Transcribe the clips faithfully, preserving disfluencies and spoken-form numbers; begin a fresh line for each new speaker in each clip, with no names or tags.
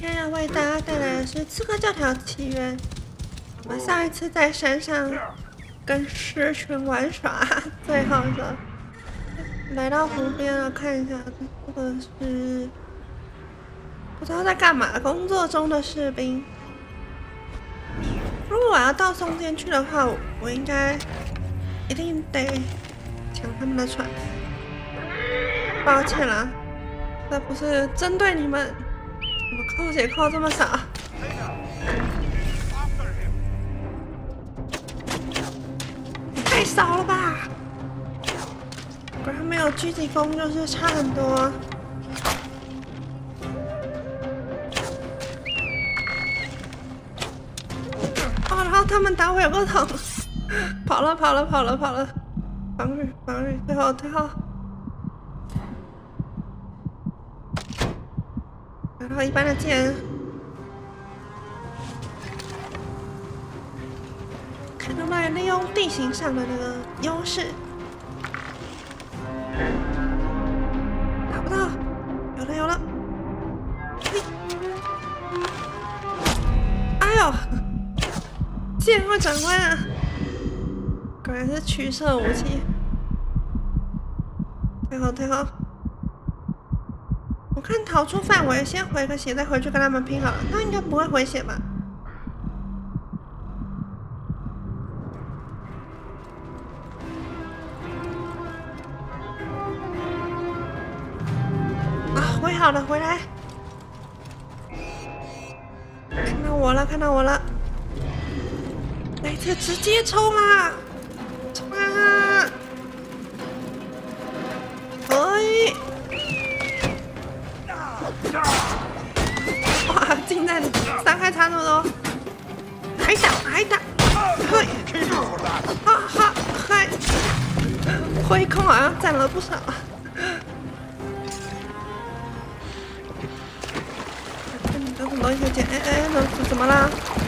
天要为大家带来的是《刺客教条：起源》。我们上一次在山上跟狮群玩耍，最后的来到湖边了，看一下，这个是不知道在干嘛，工作中的士兵。如果我要到中间去的话，我应该一定得抢他们的船。抱歉啦，这不是针对你们。 怎么扣血扣这么少？太少了吧！果然没有狙击弓就是差很多。哦，然后他们打我有个桶，跑了跑了跑了跑了，防御防御，最后最后。 然后一般的剑，看能不能利用地形上的那个优势。打不到，有了有了！嘿，哎呦，剑会转弯啊！果然是取舍武器。退后退后。 我看逃出范围，先回个血，再回去跟他们拼好了。他应该不会回血吧？啊，回好了，回来！看到我了，看到我了！这一次直接冲啊！冲啊！哎！ 哇，竟然伤害差那么多！还打还打！嘿，哈哈嗨！挥空好像占了不少。你有什么东西可以捡？哎哎，怎怎么啦？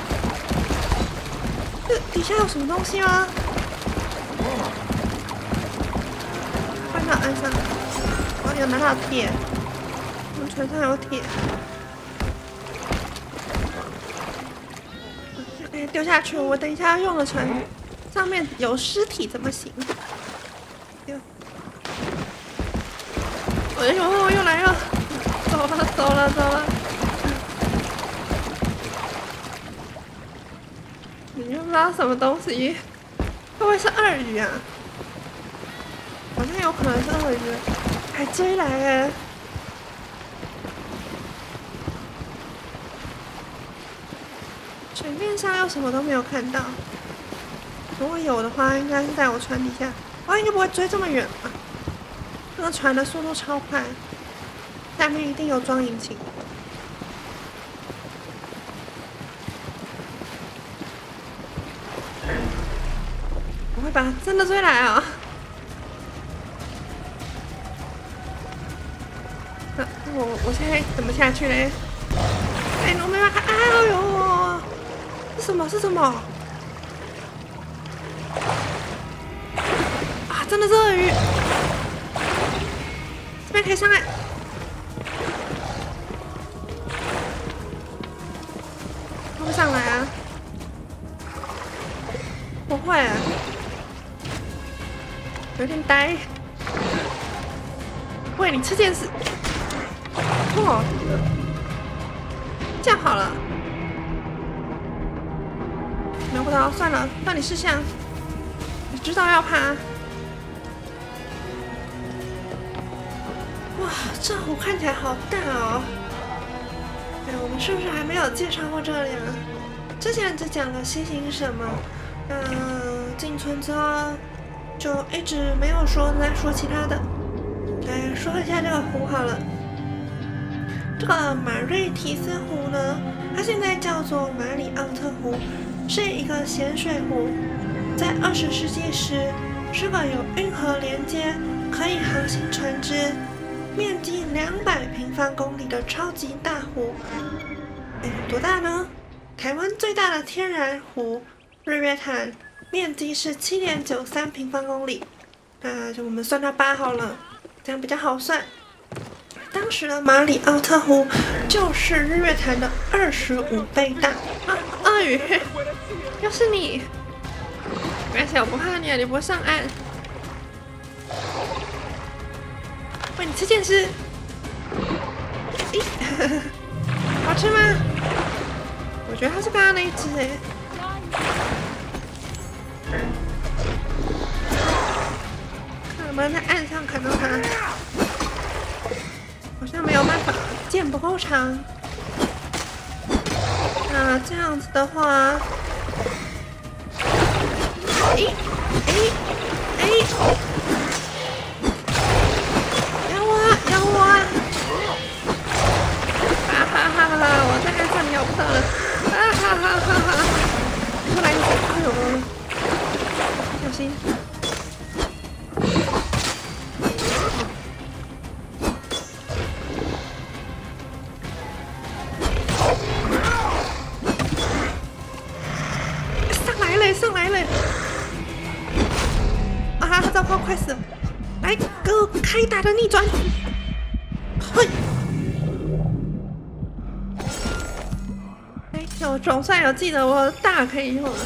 这底下有什么东西吗？快点按上！我有拿到铁。 船上有铁，哎，丢下去！我等一下要用的船上面有尸体，怎么行？丢！哎呦，又来了！走了，走了，走了！你又不知道什么东西？会不会是鳄鱼啊？好像有可能是鳄鱼，还追来哎！ 水面上又什么都没有看到，如果有的话，应该是在我船底下。哇，应该不会追这么远吧？那个船的速度超快，下面一定有装引擎。不会吧？真的追来啊！那我我现在怎么下去嘞？哎，我没办法看！哎呦！ 是什么？是什么？啊！真的是鳄鱼！这边可以上来。会不会上来啊？不会、啊，有点呆。喂，你吃剑士？哦，这样好了。 瞄不到，算了，帮你试下。你知道要爬。哇，这湖看起来好大哦！哎，我们是不是还没有介绍过这里啊？之前只讲了西行什么，嗯，进村之后就一直没有说再说其他的。来说一下这个湖好了。这个马瑞提斯湖呢，它现在叫做马里奥特湖。 是一个咸水湖，在二十世纪时是个有运河连接、可以航行船只、面积两百平方公里的超级大湖。哎，多大呢？台湾最大的天然湖日月潭面积是七点九三平方公里，那就我们算它八好了，这样比较好算。 当时的马里奥特湖就是日月潭的二十五倍大啊！鳄鱼，又是你！没关系，我不怕你，你不会上岸。喂，你吃剑士？咦，好吃吗？我觉得它是刚刚那一只哎。看能不能在岸上看到它。好像没有办法，剑不够长。那这样子的话，哎哎哎，咬我啊咬我啊！哈哈哈哈！我在岸上咬不到了，啊哈哈哈哈！又来一只，哎呦，小心！上来了！啊，糟糕，快死了！来，给我开打的逆转！嘿！哎，我总算有记得我大可以用了。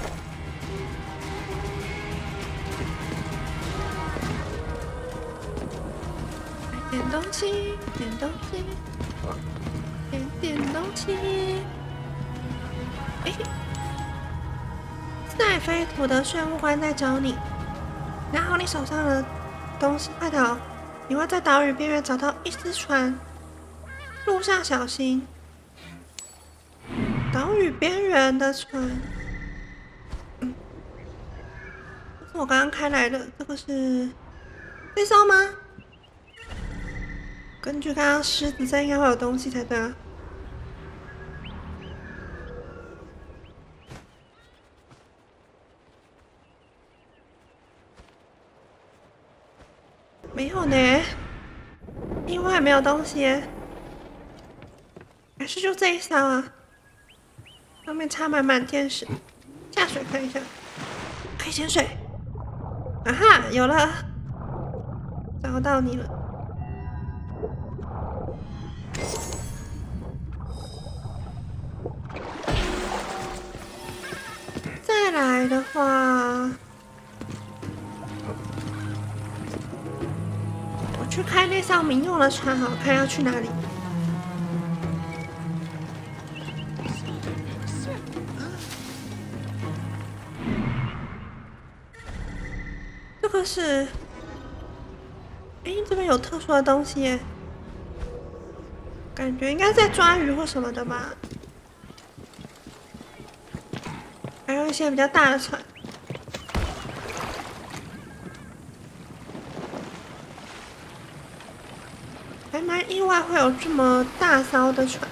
点东西，点东西，点点东西。哎。奈飞图的税务官在找你，拿好你手上的东西，快逃！你会在岛屿边缘找到一只船，路上小心。岛屿边缘的船，嗯，这是我刚刚开来的，这个是这艘吗？根据刚刚狮子，这应该会有东西才对啊。没有呢，另外没有东西，还是就这一艘啊？上面插满满天使，下水看一下，可以潜水。啊哈，有了，找到你了。再来的话。去开那艘民用的船，好看要去哪里？这个是，哎，这边有特殊的东西耶，感觉应该在抓鱼或什么的吧。还有一些比较大的船。还蛮意外会有这么大艘的船，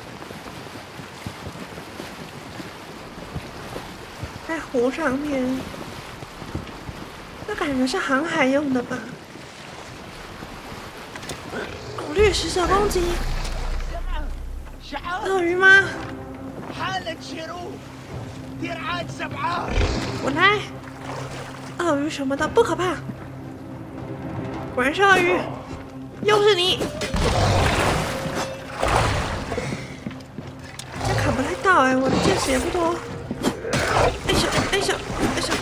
在湖上面，这感觉是航海用的吧？哦，掠食者攻击，鳄鱼吗？我来，鳄鱼什么的不可怕，果然是鳄鱼，又是你。这砍不太到哎，我的剑士也不多。哎咻哎咻哎咻！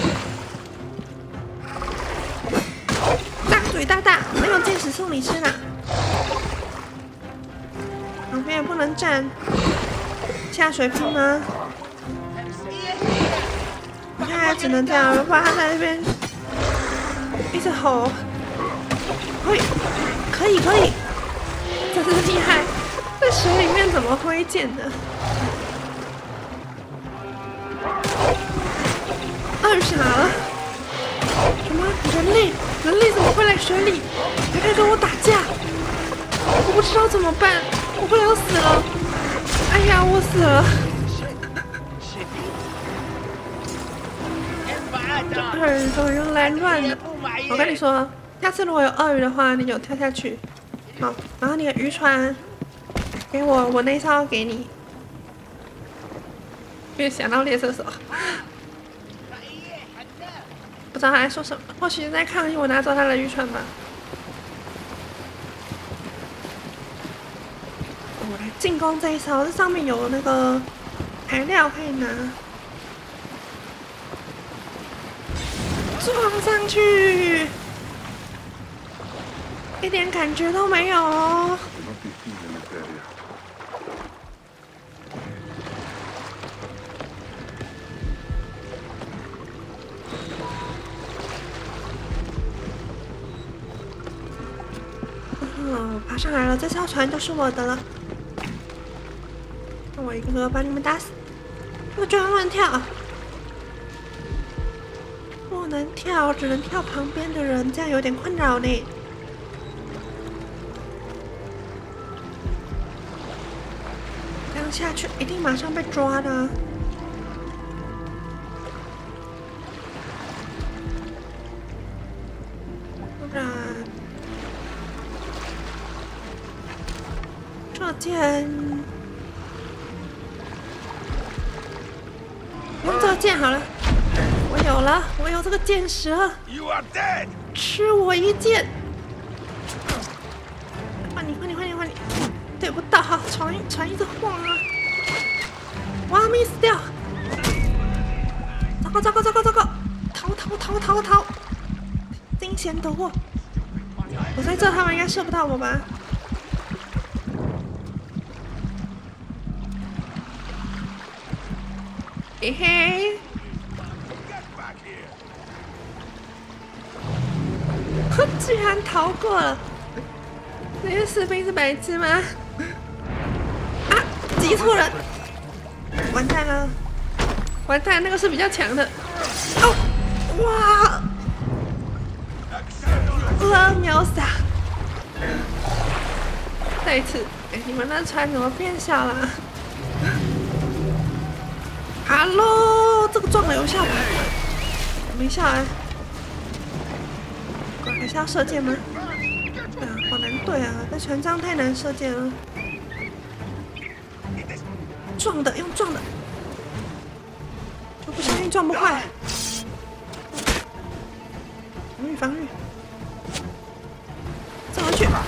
大嘴大大，没有剑士送你吃呢。旁边也不能站，下水拼吗？现在只能这样，不然他在那边一直吼。嘿，可以可以，真是厉害！在水里面怎么挥剑的？鳄鱼傻了？什么人类？人类怎么会来水里？还在跟我打架？我不知道怎么办，我快要死了！哎呀，我死了！这鳄鱼怎么又来乱了？我跟你说，下次如果有鳄鱼的话，你就跳下去。好，然后你的渔船给我，我那艘给你。别想到猎射手，不知道他在说什么，或许在抗议我拿走他的渔船吧。 进攻这一艘，这上面有那个材料可以拿，撞上去，一点感觉都没有哦。哦，爬上来了，这艘船就是我的了。那我一个个把你们打死！我居然乱跳，不能跳，只能跳旁边的人，这样有点困扰呢。这样下去一定马上被抓的。不然。 这剑，用这剑好了。我有了，我有这个剑石了。吃我一剑！换你，换你，换你，换你！对不到，船船一直晃啊！我要 miss 掉！糟糕，糟糕，糟糕，糟糕！逃逃逃逃逃！惊险躲过！我在这，他们应该射不到我吧？ 嘿嘿，我居然逃过了！这些士兵是白痴吗？啊，击错人！完蛋了，完蛋，那个是比较强的。哦，哇！呃，秒杀！再一次，哎，你们那船怎么变小了？ 哈喽，这个撞了有效吗？没效啊！还是要射箭吗？对啊，好难对啊，在船上太难射箭了。撞的，用撞的，我不相信撞不坏。防御防御，走回去啊！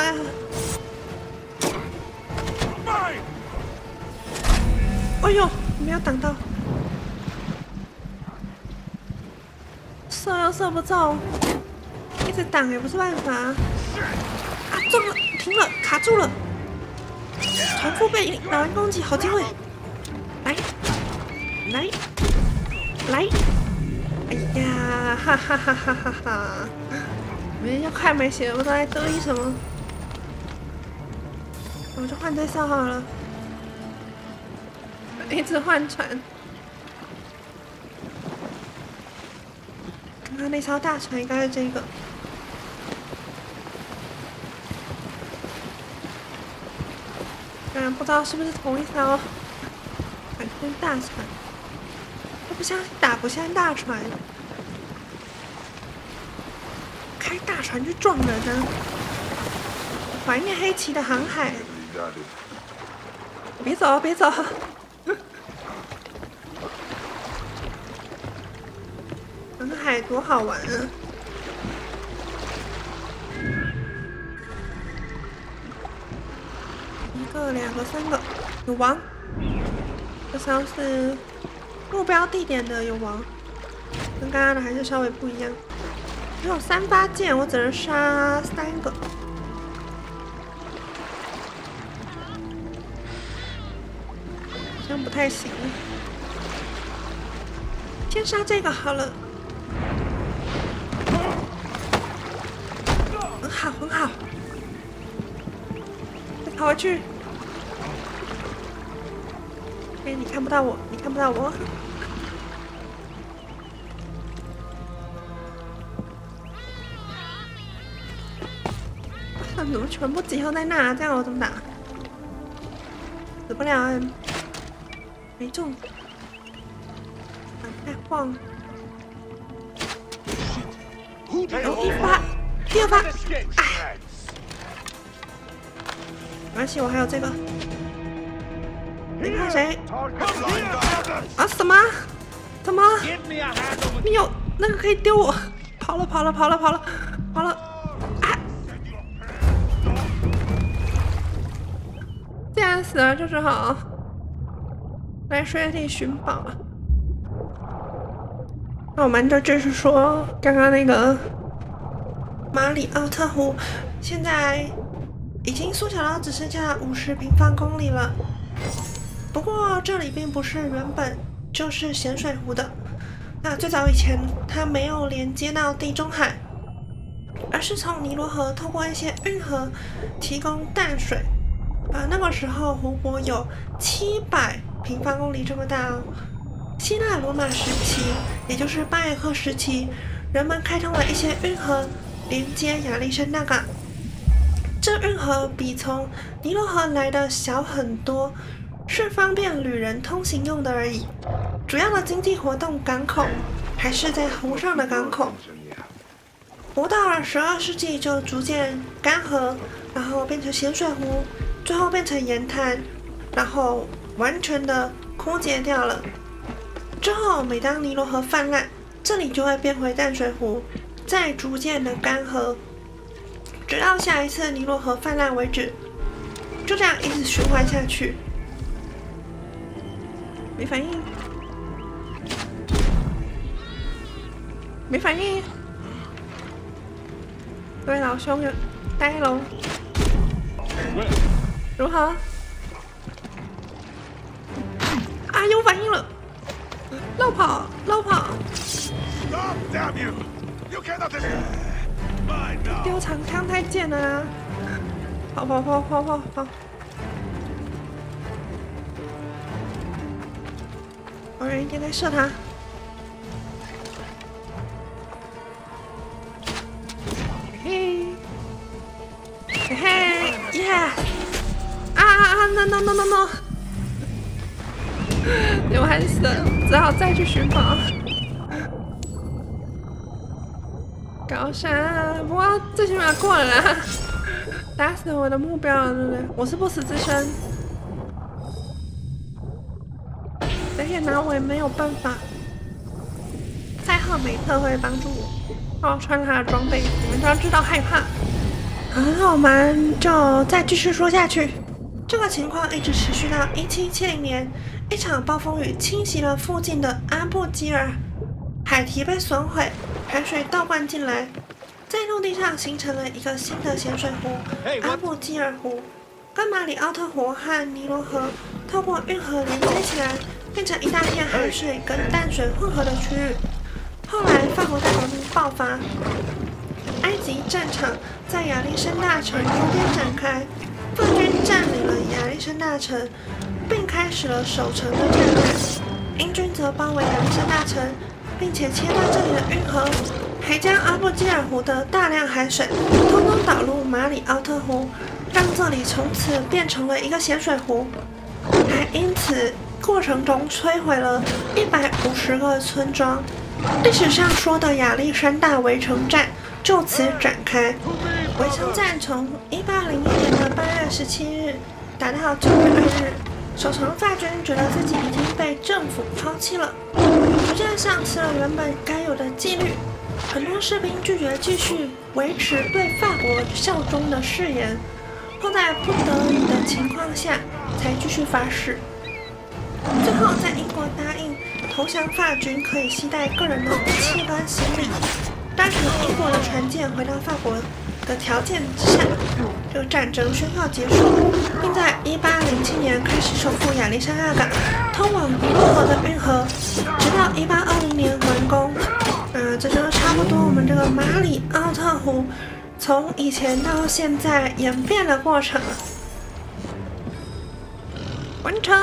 哎呦！ 没有挡到，射又射不中，一直挡也不是办法。啊，中了，停了，卡住了。重复被打完攻击，好机会！来，来，来！哎呀，哈哈哈哈哈哈！没人要快没血，我都在得意什么？我就换这艘好了。 一直换船，刚刚那艘大船应该是这个。当然不知道是不是同一艘，反正大船。我不相信打不下大船，开大船去撞人呢、啊。怀念黑旗的航海。别走，别走。 航海多好玩啊！一个、两个、三个，有王。这艘是目标地点的有王，跟刚刚的还是稍微不一样。只有三发箭，我只能杀三个。好像不太行。先杀这个好了。 很好，很好。再跑回去。哎，你看不到我，你看不到我。怎么全部集合在那？这样我怎么打？死不了，没中。太晃。有一发。 第二发，哎，没关系，我还有这个。你看谁？啊什么？怎么？你有那个可以丢我？跑了跑了跑了跑了跑了！啊！竟然在死了就只好来水里寻宝了。那我们就继续说刚刚那个马里奥特湖，现在已经缩小到只剩下五十平方公里了。不过这里并不是原本就是咸水湖的，那最早以前它没有连接到地中海，而是从尼罗河透过一些运河提供淡水。啊，那个时候湖泊有七百平方公里这么大哦。希腊罗马时期，也就是巴耶克时期，人们开通了一些运河连接亚历山大港。这运河比从尼罗河来的小很多，是方便旅人通行用的而已。主要的经济活动港口还是在湖上的港口。湖到了十二世纪就逐渐干涸，然后变成咸水湖，最后变成盐滩，然后完全的枯竭掉了。之后，每当尼罗河泛滥，这里就会变回淡水湖，再逐渐的干涸，直到下一次尼罗河泛滥为止。就这样一直循环下去。没反应，没反应。对老兄有呆龙，如何？啊，有反应了！绕跑，绕跑！丢长枪太贱了啦！跑跑跑跑跑跑！有人一直在射他。嘿，嘿嘿，耶！啊啊啊 ！no no no no no！ 我还是死了，只好再去寻宝。搞啥？不过最起码过了啦，打死我的目标了，对不对？我是不死之身，而且拿我也没有办法。赛赫美特会帮助我，哦，穿他的装备，你们都要知道害怕。好，那我们就再继续说下去。这个情况一直持续到一七七零年。一场暴风雨侵袭了附近的阿布基尔，海堤被损毁，海水倒灌进来，在陆地上形成了一个新的咸水湖——阿布基尔湖，跟马里奥特湖和尼罗河透过运河连接起来，变成一大片海水跟淡水混合的区域。后来，法国大革命爆发，埃及战场在亚历山大城周边展开，法军占领了亚历山大城。并开始了守城的战略。英军则包围亚历山大城，并且切断这里的运河，还将阿布基尔湖的大量海水通通导入马里奥特湖，让这里从此变成了一个咸水湖。还因此过程中摧毁了一百五十个村庄。历史上说的亚历山大围城战就此展开。围城战从一八零一年的八月十七日打到九月二日。守城法军觉得自己已经被政府抛弃了，逐渐丧失了原本该有的纪律。很多士兵拒绝继续维持对法国效忠的誓言，后在不得已的情况下才继续发誓。最后，在英国答应投降法军可以携带个人的武器跟行李，搭乘英国的船舰回到法国的条件之下，这个战争宣告结束，并在一八零七年开始守护亚历山大港通往尼罗河的运河，直到一八二零年完工。呃，这就差不多我们这个马里奥特湖从以前到现在演变的过程。完成，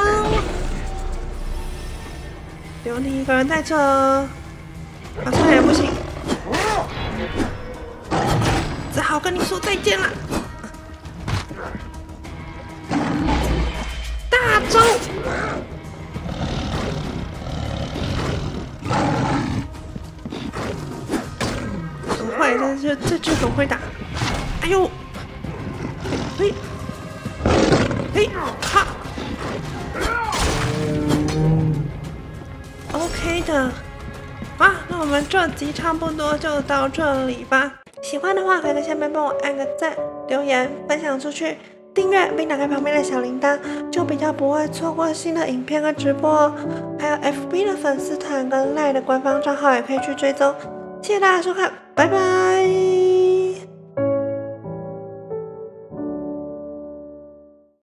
留你一个人在这，好像也不行。只好跟你说再见了。大招！很会，这这这这很会打。哎呦！嘿，嘿，哈 ！OK 的。好，那我们这集差不多就到这里吧。喜欢的话，可以在下面帮我按个赞、留言、分享出去， 订阅并打开旁边的小铃铛，就比较不会错过新的影片和直播哦。还有 F B 的粉丝团跟 Line 的官方账号也可以去追踪。谢谢大家收看，拜拜。